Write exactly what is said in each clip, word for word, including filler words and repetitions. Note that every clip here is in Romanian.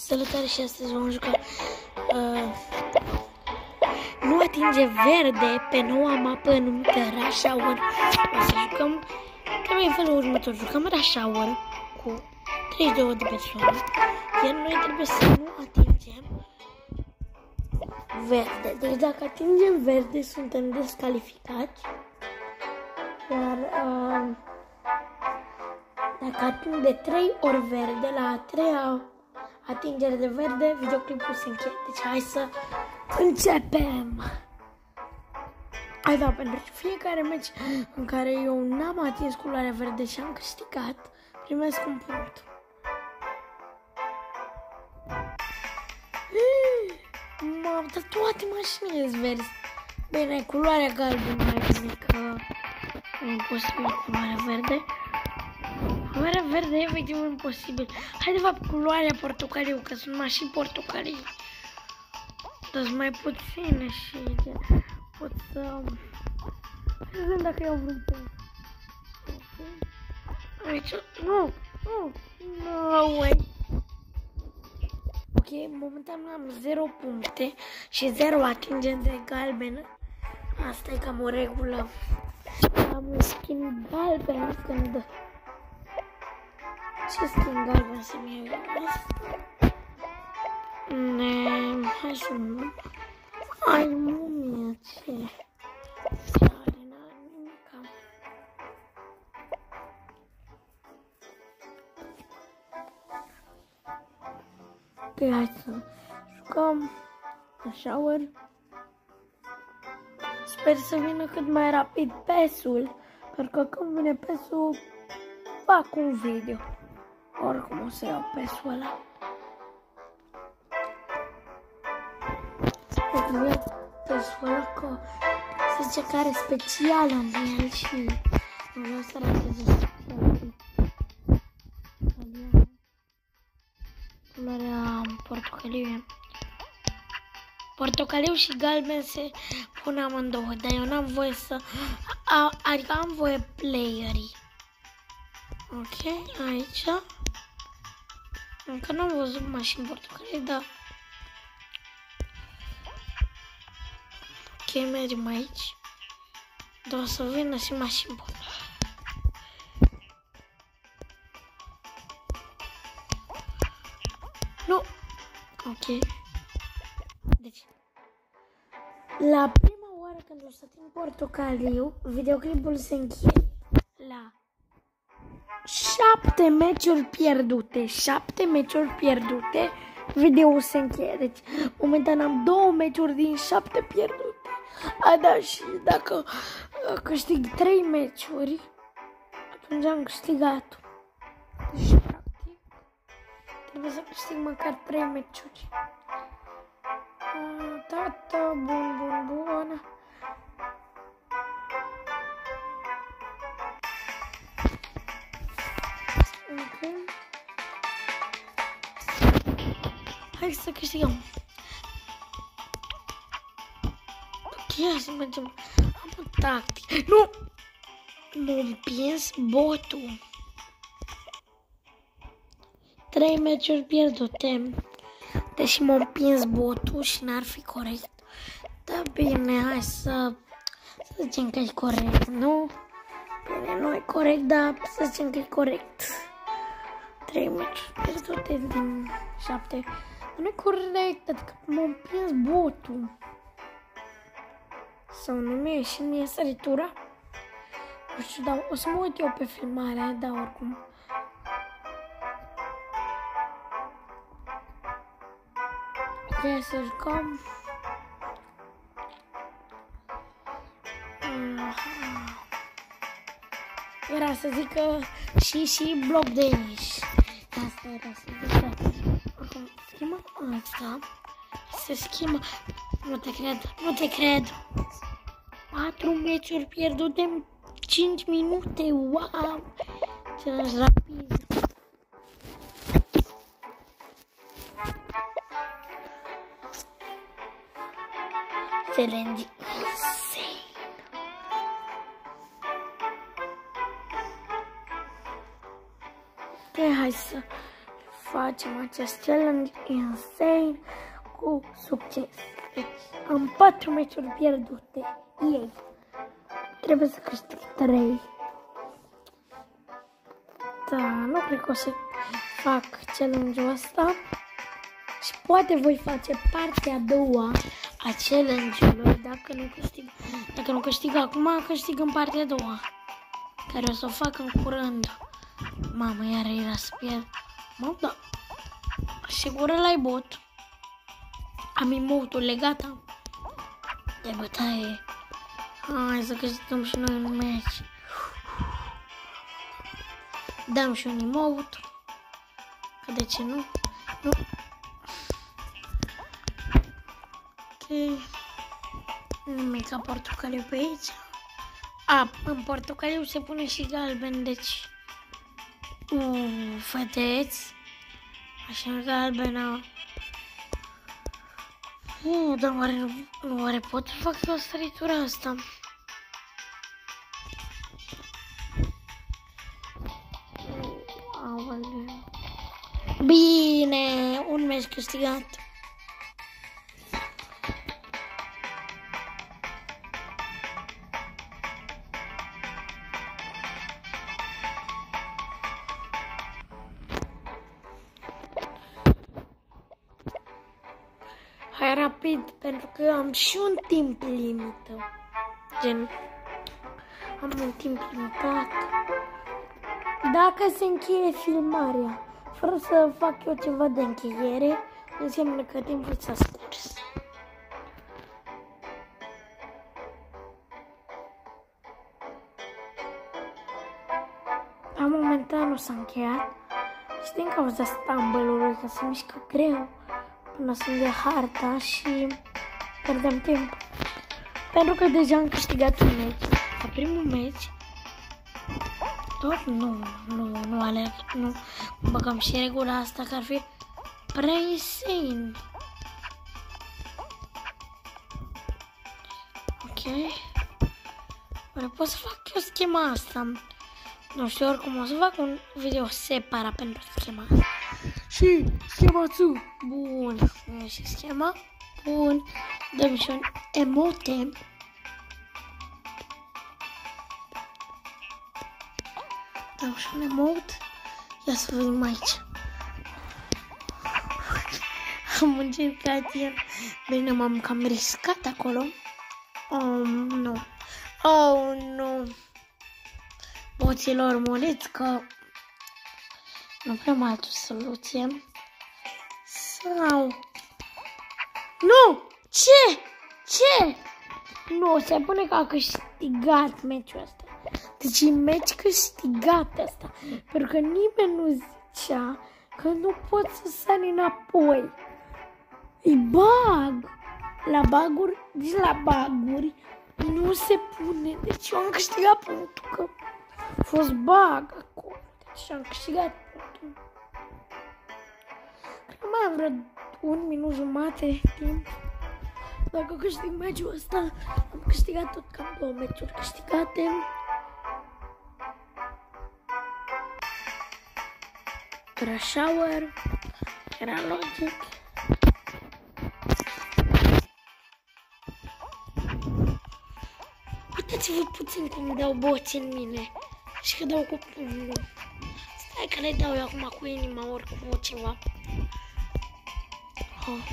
Salutare și astăzi vom juca uh, Nu atinge verde pe noua mapă numită Rush Hour. O să jucăm trebuie în felul următor. Jucăm Rush Hour cu treizeci și două de persoane, iar noi trebuie să nu atingem verde. Deci dacă atingem verde suntem descalificați. Iar uh, dacă ating de trei ori verde, la a treia atingere de verde, videoclipul se încheie. Deci hai să începem! Hai, da, pentru fiecare meci în care eu n-am atins culoarea verde și am câștigat, primesc un punct. M-am dat toate mașinile verzi. Bine, culoarea galbenă mai bine, că e imposibil culoarea verde. Culoarea verde e efectiv imposibil. Hai, de fapt, culoarea portocaliu, că sunt mașini portocalii. Dar sunt mai puține și pot să... Hai să vedem dacă iau vreun punct. Aici... Nu! Nu! No way! Ok, momentan am zero puncte și zero atingeri de galbenă. Asta e cam o regulă. Am un skin galben când... Ce skin galben să-mi iau eu asta? Ne... Hai să nu... Ai, mumia, ce... Ce are, n-are nimica. Ok, hai să jucăm Rush Hour. Sper să vină cât mai rapid P E S-ul, pentru că când vine P E S-ul fac un video. Oricum o să iau P E S-ul ăla. Trebuie P E S-ul ăla că se zice că are special în el și nu vreau să rateze culoarea portocaliu. Portocaliu și galben se pun amândouă, dar eu n-am voie să... A, adică am voie playerii. Ok, aici. Încă n-am văzut mașini portocaliu, dar... Ok, mergem aici. Dar o să vină și mașini portocaliu. Nu! Ok. Deci, la prima oară când o să ating portocaliu, videoclipul se încheie la șapte meciuri pierdute. șapte meciuri pierdute, videoul se încheie. Deci, momentan am două meciuri din șapte pierdute. A, da, și dacă câștig trei meciuri, atunci am câștigat. Deci, practic, trebuie să câștig măcar trei meciuri. Tata, bun, bun, bun. Ok. Hai să câștigăm. Ok, să mergem. Am o tactică. Nu! M-a împins botul. Trei meciuri pierdute. Deși m-a împins botul și n-ar fi corect. Da, bine, hai să, să zicem că e corect, nu? Bine, nu e corect, dar să zicem că e corect. Trei meciuri pierdute din șapte. Nu e corect, adică m-a împins botul. Sau nu mi-a ieșit mie săritura? Nu știu, dar o să mă uit eu pe filmare, dar oricum. Ok, să jucăm. Era să zic că și și bloc de niș. Asta era să zic că oricum schimbă asta. Se schimbă. Nu te cred, nu te cred. patru meciuri pierdute în cinci minute. Wow! Ce rapid. Challenge insane. Ok, hai să facem acest challenge insane cu succes. Deci, am patru meciuri pierdute. Ei. Trebuie să câștig trei. Da, nu cred că o să fac challenge-ul ăsta. Și poate voi face partea a doua a challenge-ului. Dacă nu câștig, dacă nu câștig acum, câștig în partea a doua, care o să o fac în curând. Mamă, iar era să pierd. Mă, da. Sigur ăla-i bot. Am emote-ul legat de bătaie. Hai să câștigăm și noi un meci. Dăm și un emote. Că de ce nu? Nu. Ok. Nimica portocaliu pe aici. A, în portocaliu se pune și galben, deci... Uuu, vedeți? Așa galbenă. Uuu, dar oare, nu, oare pot să fac o săritură asta? Aoleu. Bine, un meci câștigat. Hai rapid, pentru că am și un timp limită. Gen, am un timp limitat. Dacă se încheie filmarea, fără să fac eu ceva de încheiere, înseamnă că timpul s-a scurs. La momentan nu s-a încheiat și din cauza stumble-ului, că se mișcă greu până să de harta și pierdem timp. Pentru că deja am câștigat un meci. La primul meci, tot nu, nu, nu aleg, nu băgăm și regula asta, că ar fi prea insane. Ok. Oare pot să fac eu schema asta? Nu știu, oricum o să fac un video separat pentru schema asta. Și schema tu. Bun. Și schema. Bun. Dăm și un emote. Dăm și un emote. Ia să vedem aici. Am încercat eu. Bine, m-am cam riscat acolo. Oh, nu. Oh, nu. Boților, muriți că nu prea mai altă soluție. Sau... Nu! Ce? Ce? Nu, se pune că a câștigat meciul ăsta. Deci e meci câștigat ăsta. Pentru că nimeni nu zicea că nu pot să sari înapoi. E bug. La bug-uri, deci la bug-uri nu se pune. Deci eu am câștigat punctul că a fost bug acolo. Deci am câștigat punctul. Cred că mai am vreo un minut jumate de timp. Dacă câștig meciul ăsta, am câștigat tot cam două meciuri câștigate. Era shower, era logic. Uitați-vă puțin cum dau boți în mine și că dau cu pumnul. Stai că le dau eu acum cu inima ori cu ceva. Oh.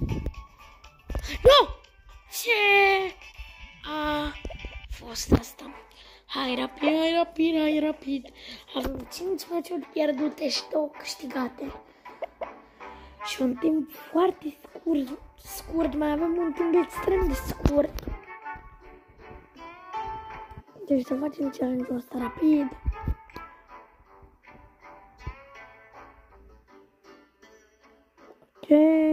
Nu! Ce a fost asta? Hai rapid, hai rapid, hai rapid. Avem cinci meciuri pierdute și două câștigate. Și un timp foarte scurt, scurt. Mai avem un timp extrem de scurt. Deci să facem challenge-ul ăsta rapid. Ok.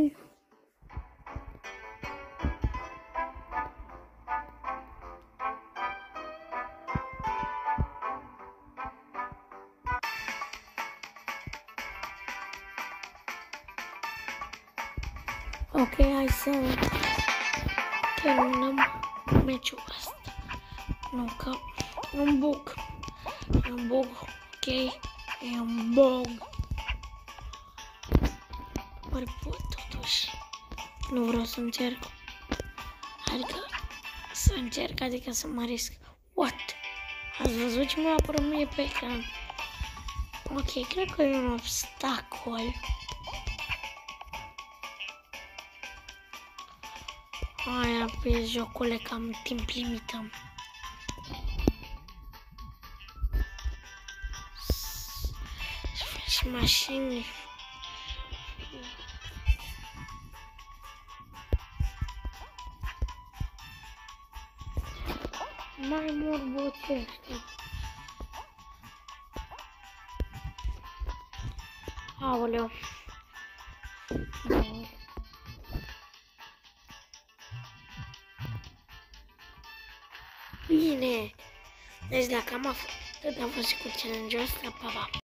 Ok, hai să terminăm meciul ăsta. Nu, că e un bug. E un bug, ok? E un bug. ori pot totuși. Nu vreau să încerc. Adică să încerc, adică să mă risc. What? Ați văzut ce mi-a apărut mie pe ecran? Ok, cred că e un obstacol. Aia pe jocule, cam timp limită. Și mașini. Mai mor boțește. Aoleu. Bine. Deci dacă am a fost, tot a fost cu challenge-ul ăsta, pa, pa.